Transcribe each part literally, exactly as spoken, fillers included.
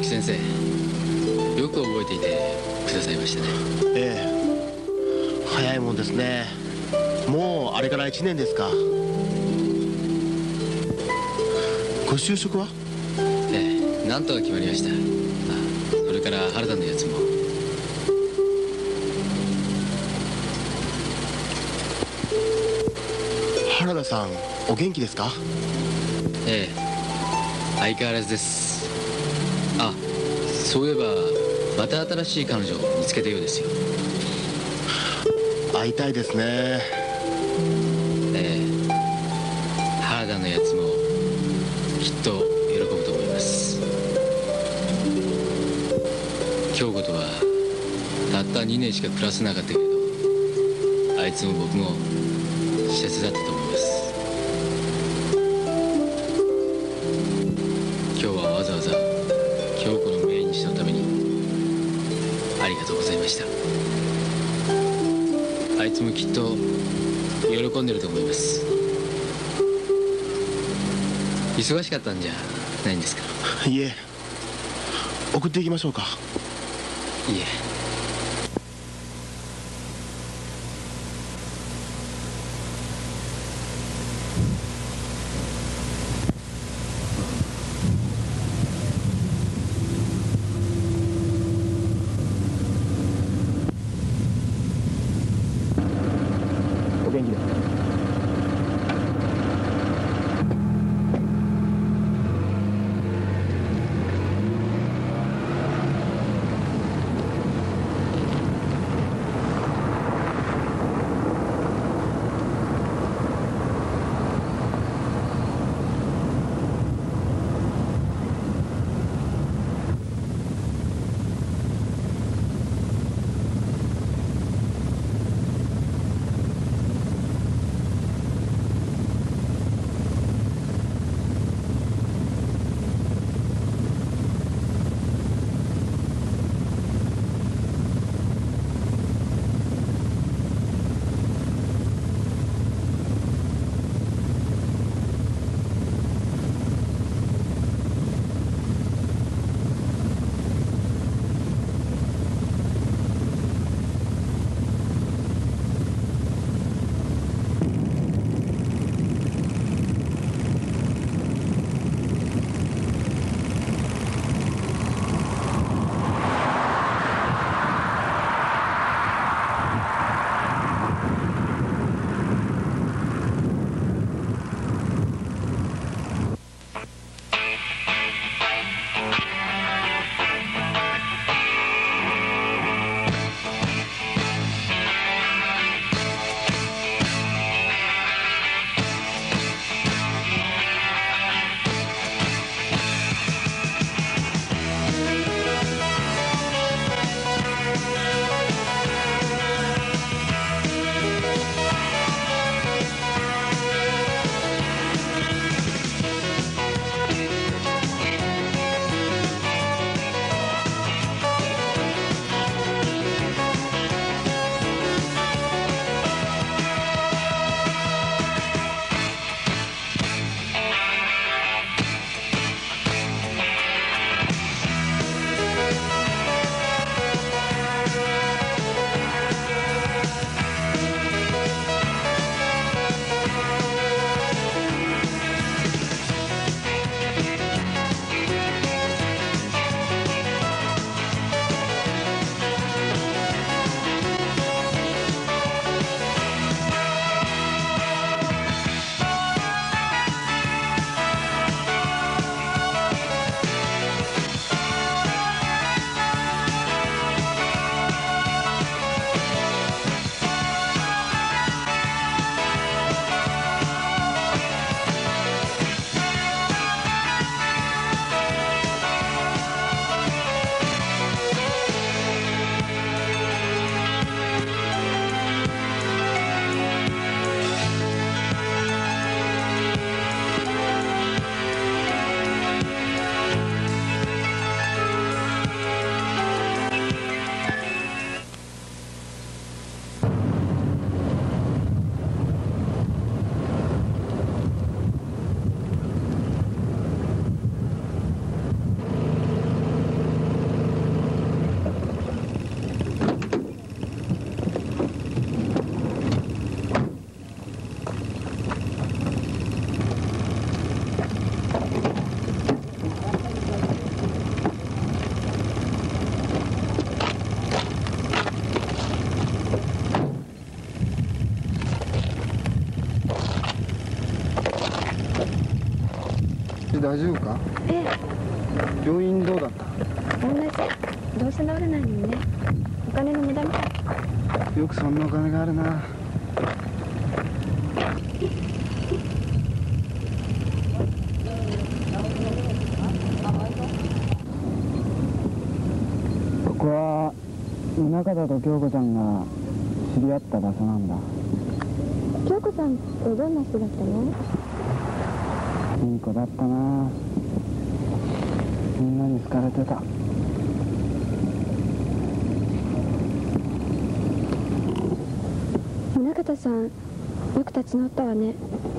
木先生、よく覚えていてくださいましたね。 ええ、早いもんですね。もうあれからいちねんですか。ご就職は？ ええ、なんとか決まりました。あ、それから原田のやつも。 原田さん、お元気ですか？ ええ、相変わらずです。あ、そういえばまた新しい彼女を見つけたようですよ。 会いたいですね。 ええ、原田のやつもきっと喜ぶと思います。京子とはたったにねんしか暮らせなかったけれど、あいつも僕も幸せだったと思います。今日はわざわざ京子の命日のためにありがとうございました。あいつもきっと喜んでると思います。忙しかったんじゃないんですか？ いえ、送っていきましょうか。 いえ。 お元気で。 大丈夫か？ ええ。 病院どうだった？ 同じ。どうせ治らないのにね。お金の無駄みたい。 よくそんなお金があるな。ここは宗像と京子ちゃんが知り合った場所なんだ。 京子さんってどんな人だったの？ いい子だったな。みんなに好かれてた。 宗像さん、よく立ち直ったわね。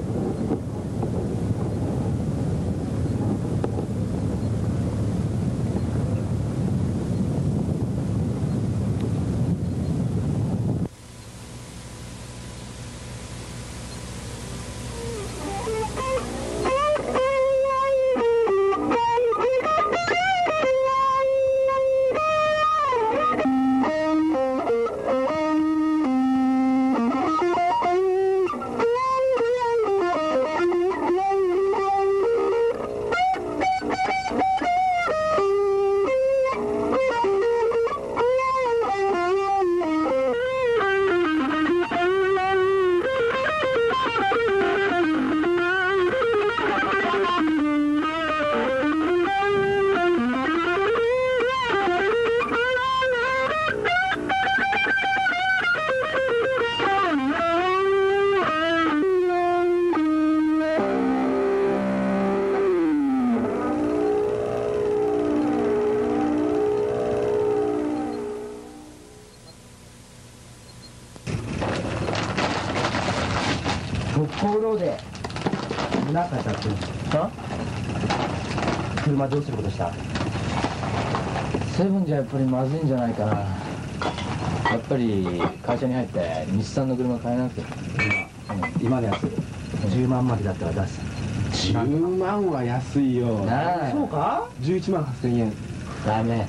北方で宗像君は車どうすることした？ セブンじゃやっぱりまずいんじゃないかな。やっぱり会社に入って日産の車買えなくて。 今、うん、今のやつじゅうまんまでだったら出す。 じゅうまんは安いよ。 なあ、 そうか？ じゅういちまんはっせんえん。 ダメ。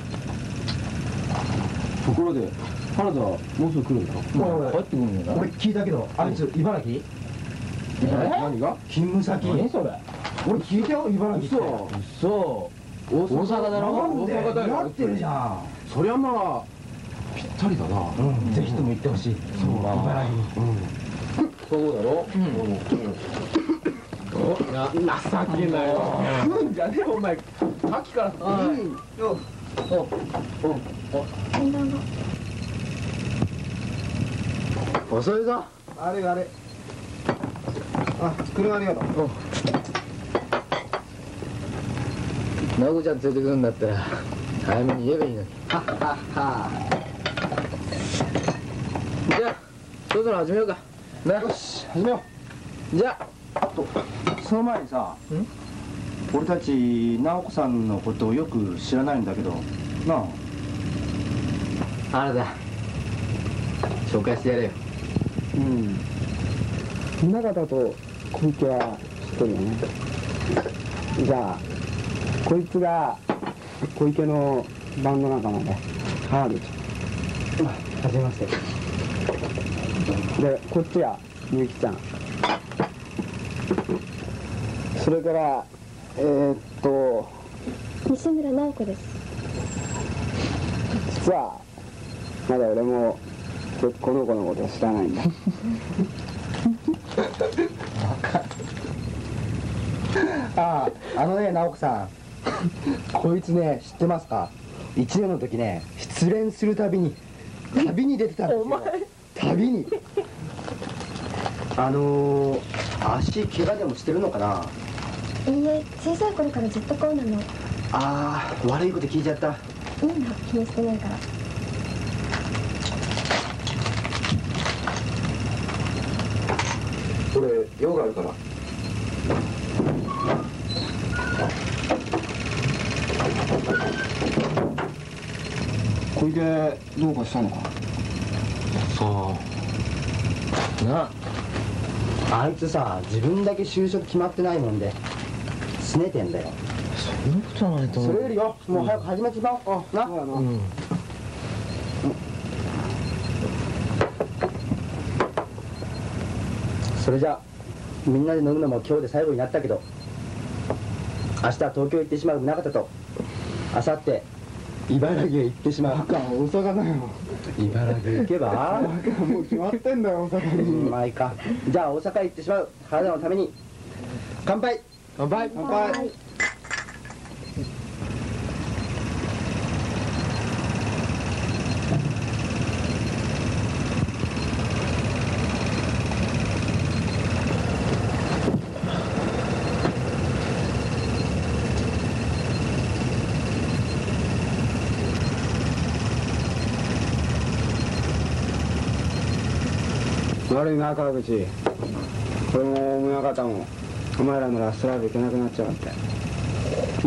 ところで原田もうすぐ来るんだろ？ もう帰ってくるんだよ俺聞いたけど、あいつ茨城？ え何が？ 勤務先。 何それ？ 俺聞いたよ、茨城って。 嘘。 嘘。大阪だろ？ なんで？ 大阪だよやってるじゃん。 そりゃまあぴったりだな。 うん、ぜひとも行ってほしい。そう、茨城に。 そうだろ？うん。な情けないよ。食うんじゃねえよお前。さっきから。うん。よ。おおお。 こんばんは。 遅いぞ。 あれあれ。あ、車ありがとう。 直子ちゃん連れてくるんだったら早めに言えばいいのに。 はっはっは。 じゃあそろそろ始めようかな。 よし、始めよう。じゃああとその前にさ、俺たち直子さんのことをよく知らないんだけどなあ。 原田紹介してやれよ。 うん。宗像と小池は知ってるよね。じゃあこいつが小池のバンド仲間で原口。 はじめまして。 でこっちがみゆきちゃん。それからえー、っと西村直子です。 実はまだ俺もこの子のこと知らないんだ。 ああ、あのね、直子さん。こいつね、知ってますか？いちねんの時ね、失恋するたびに旅に出てたんですよ。旅に。あのー、足怪我でもしてるのかな？ いいえ、小さい頃からずっとこうなの。 ああ、悪いこと聞いちゃった。 いいの、気にしてないから。 これ用があるから。 小池どうかしたのか？ そうなあ。 あいつさ、自分だけ就職決まってないもんで拗ねてんだよ。 そんなことはないと思う。 それよりよ、もう早く始めちまおう。な。 そうやな。 うん。 それじゃあみんなで飲むのも今日で最後になったけど、 明日東京行ってしまう宗像と明後日茨城へ行ってしまう。 バカ、大阪だよ。 茨城行けばバカ、もう決まってんだよ、大阪に。 まあいいか。じゃあ大阪へ行ってしまう体のために乾杯。 乾杯。乾杯。悪いな、川口。これも宗像もお前らのラストライブ行けなくなっちゃうって。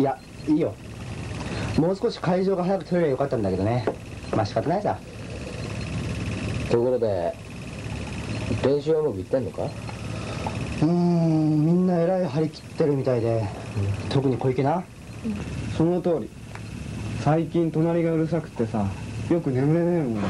いやいいよ。もう少し会場が早く取れればよかったんだけどね。まあ仕方ないさ。 ところで練習はうまくいってんのか？ うーん、みんなえらい張り切ってるみたいで、うん、特に小池な、 うん、その通り。最近隣がうるさくてさ、よく眠れねえもん。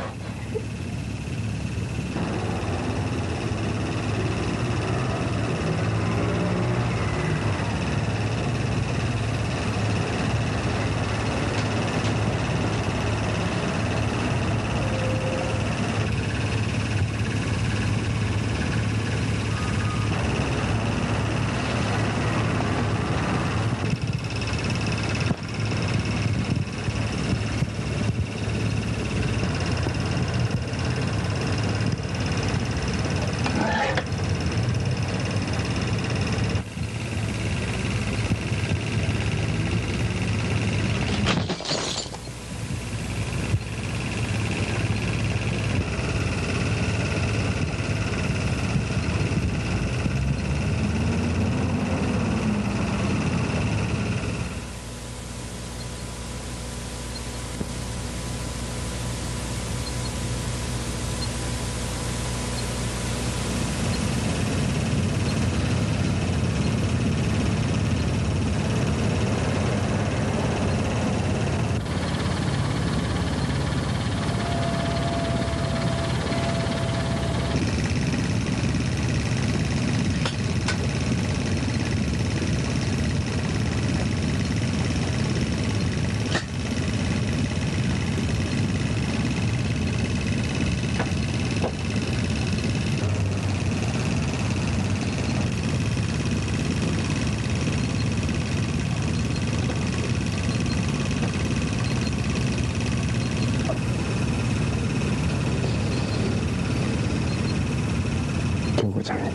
ちゃんに。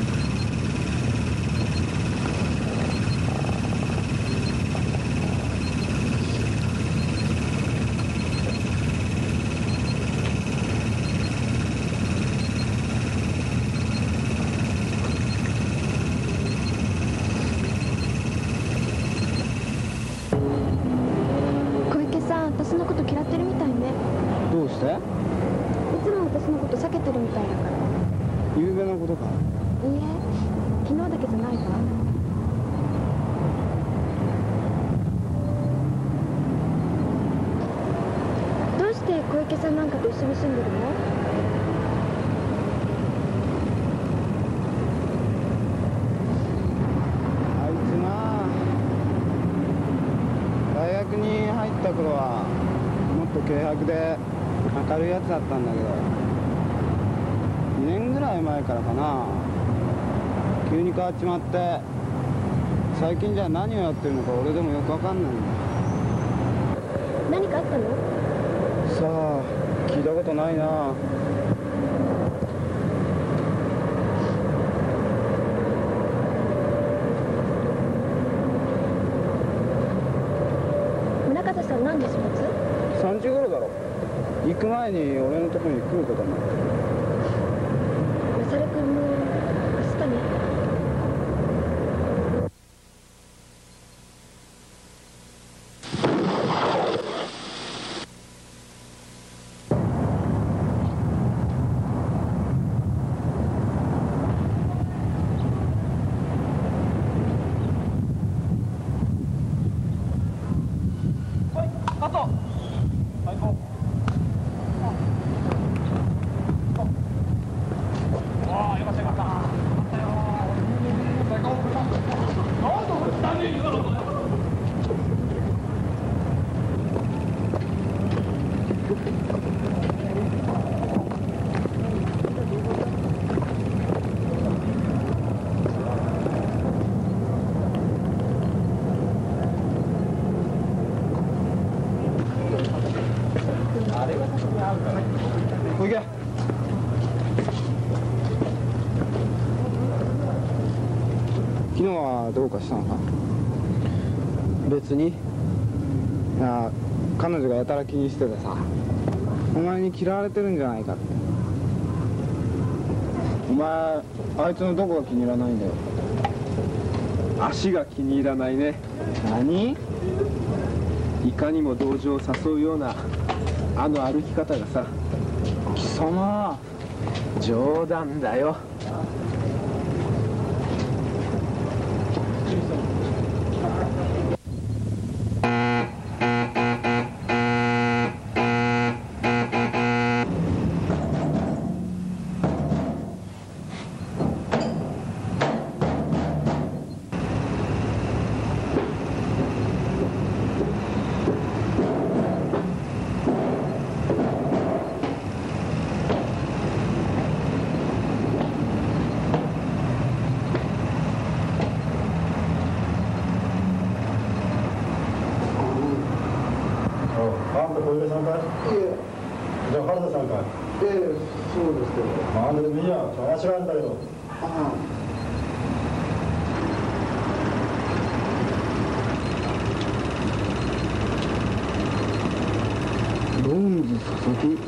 小池さん、私のこと嫌ってるみたいね。 どうして？ いつも私のこと避けてるみたいだから。 夕べのことか？ いいえ、昨日だけじゃないわ。どうして小池さんなんかと一緒に住んでるの？ あいつな、大学に入った頃はもっと軽薄で明るいやつだったんだけど、にねんぐらい前からかな、急に変わっちまって、最近じゃ何をやってるのか俺でもよくわかんないんだ。 何かあったの？ さあ、聞いたことないな。 宗像さん、何時始発？ さんじ頃だろ。行く前に俺のとこに来ることになってる。 マサル君も明日ね。 あと最高。 おいけ。昨日はどうかしたのか？別に。いや、彼女がやたら気にしててさ、お前に嫌われてるんじゃないかって。お前、あいつのどこが気に入らないんだよ。足が気に入らないね。何？いかにも同情を誘うようなあの歩き方がさ。貴様、冗談だよ。 小池さんかい？いえ。じゃあ原田さんかい？ ええ、そうですけど。 なんでもいいや、話があるんだけど。 ああ。ロンジ佐々木。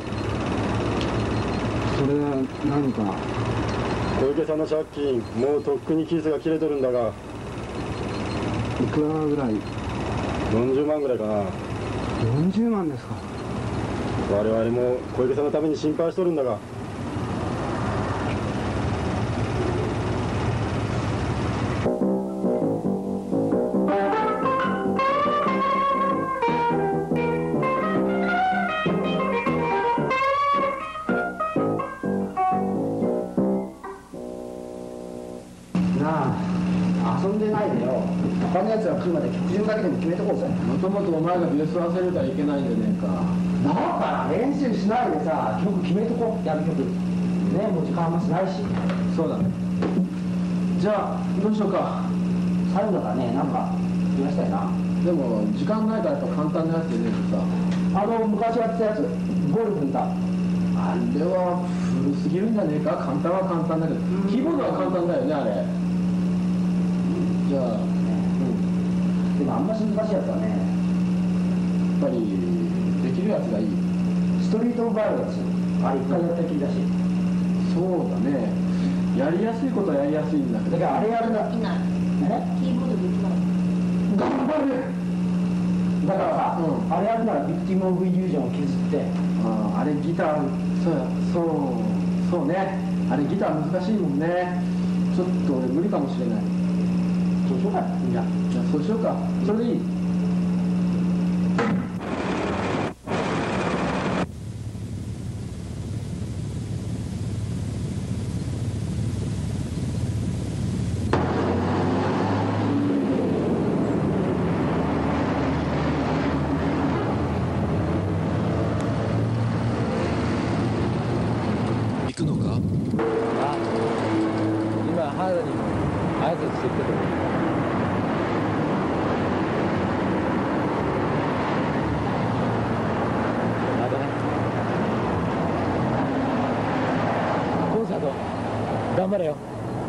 それは何か。 小池さんの借金、もうとっくにキースが切れてるんだが。 いくらぐらい？ よんじゅうまんぐらいかな。 よんじゅうまんですか。 我々も小池さんのために心配しとるんだが。 なあ、遊んでないでよ。他のやつが来るまで曲順だけでも決めとこうぜ。 もともとお前がベース忘れたらいけないんじゃねえか。 だから練習しないでさ、曲決めとこう。やる曲ね、もう時間あんましないし。 そうだね。じゃあどうしようか。 最後だからね、なんか言わしたいな。 でも時間ないからやっぱ簡単なやつでねえとさ。 あの昔やってたやつ、ゴルフンだ。 あれは古すぎるんじゃねえか。簡単は簡単だけど、キーボードは簡単だよねあれ。じゃあ、うん、 でもあんまし難しいやつはね、 やっぱりできるやつがいい。 ストリートバイオレンス、あれ一回やったきりだし。 そうだね。やりやすいことはやりやすいんだけど。 だからあれやるな。 できない。 え？ キーボードできない。 頑張る。だからさ、 うん、 あれやるならビクティム・オブ・イリュージョンを削って。 ああ、あれギター、そうや、そうそうね。あれギター難しいもんね。ちょっと俺無理かもしれない。 そうしようか。じゃあじゃあそうしようか。それでいい。 行くのか？ あ、今原田に挨拶してきてる。またね。コンサート頑張れよ。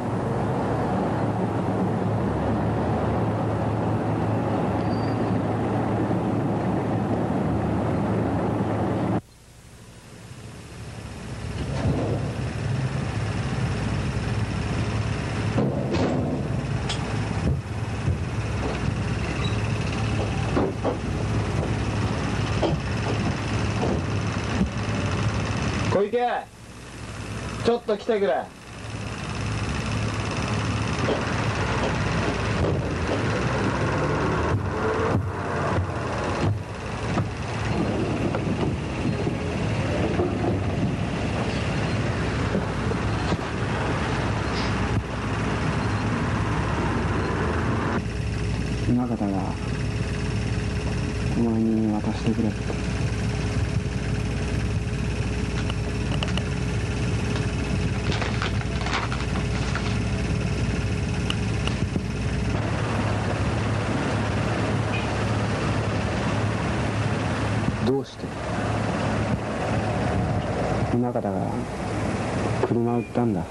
小池、ちょっと来てくれ。 宗方がお前に渡してくれって。 どうして？ 宗方が車売ったんだ。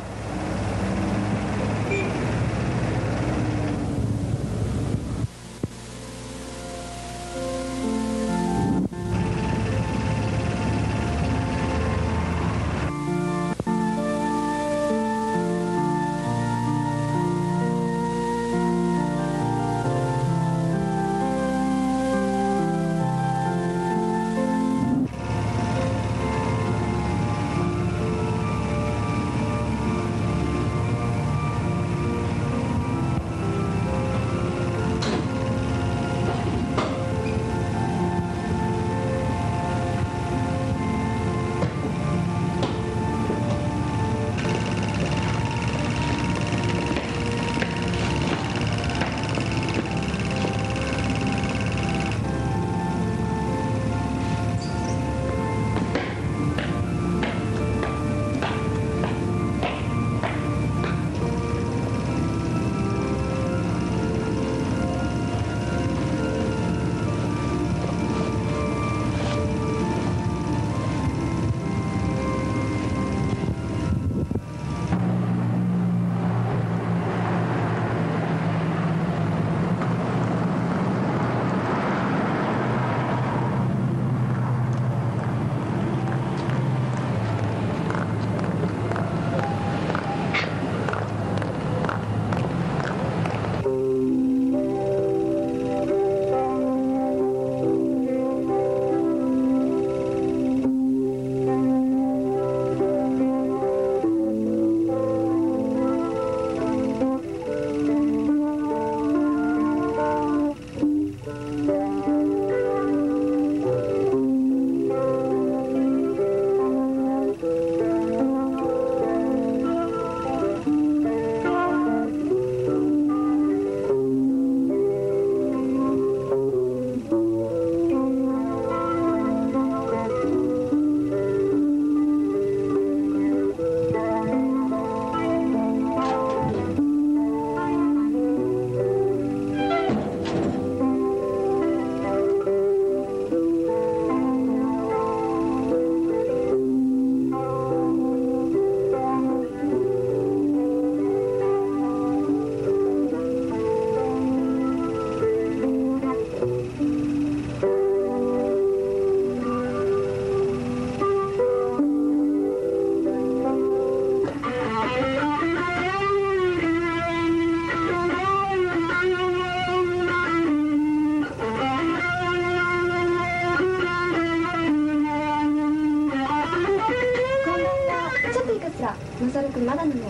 マサル君まだなの？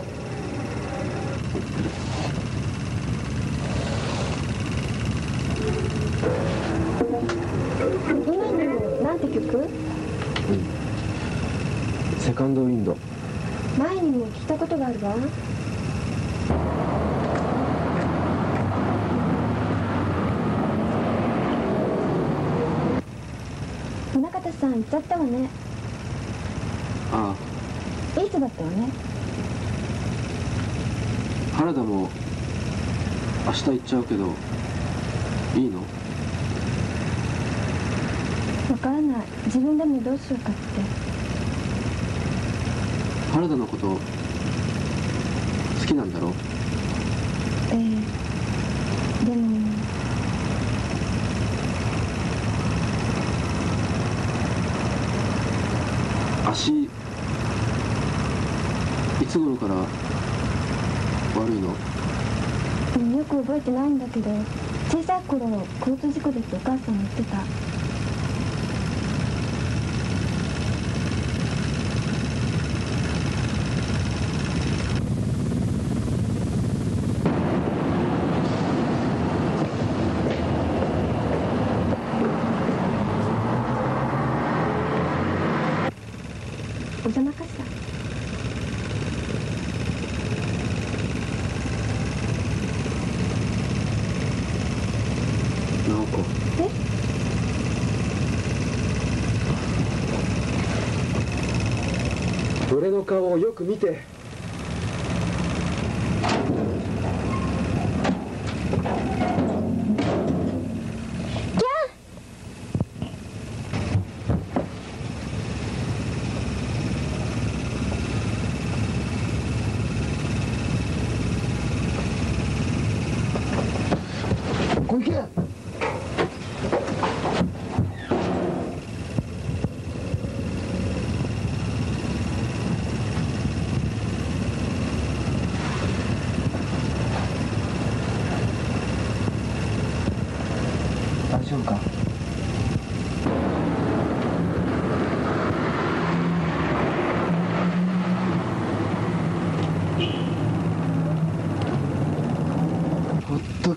今のなんて曲？うん、 セカンドウィンド。 前にも聞いたことがあるわ。宗像さん行っちゃったわね。 ああ、 いつだったわね。 原田も明日行っちゃうけどいいの？ わからない。自分でもどうしようかって。 原田のこと好きなんだろ？ ええ、でも足いつ頃から悪いの？ うん、よく覚えてないんだけど、小さい頃交通事故でってお母さん言ってた。お邪魔かしら。 直子。 え？ 俺の顔をよく見て。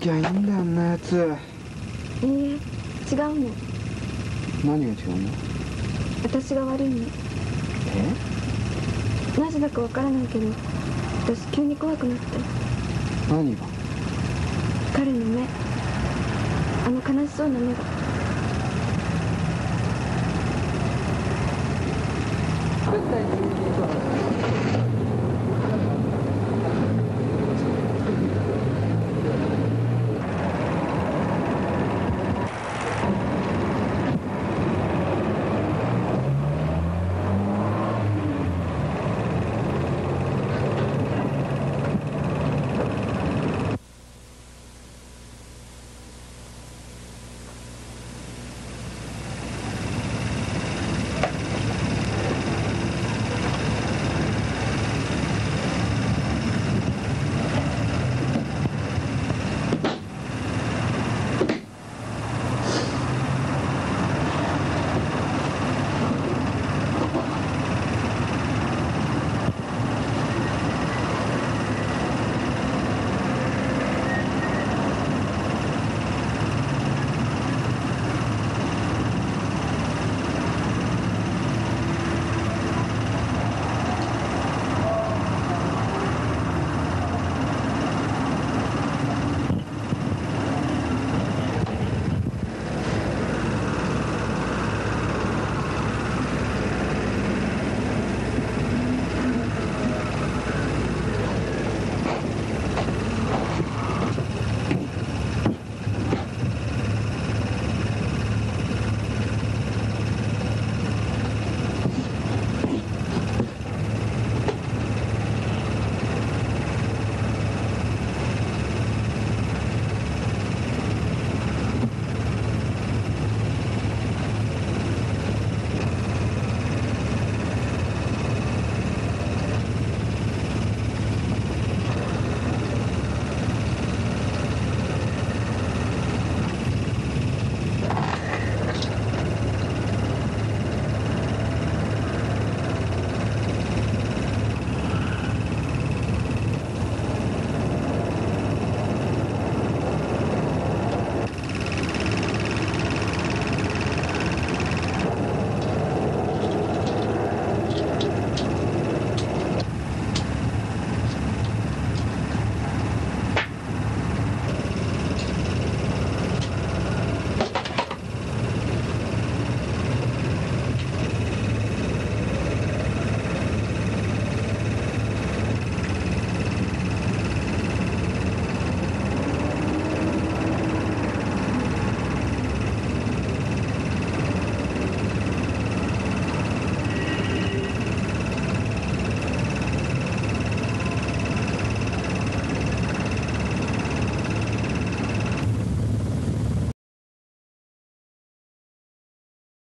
きゃいいんだよあんなやつ。 いいえ、違うの。 何が違うの？ 私が悪いの。 え？ なぜだかわからないけど、私急に怖くなって。 何が？ 彼の目、あの悲しそうな目が。 絶対に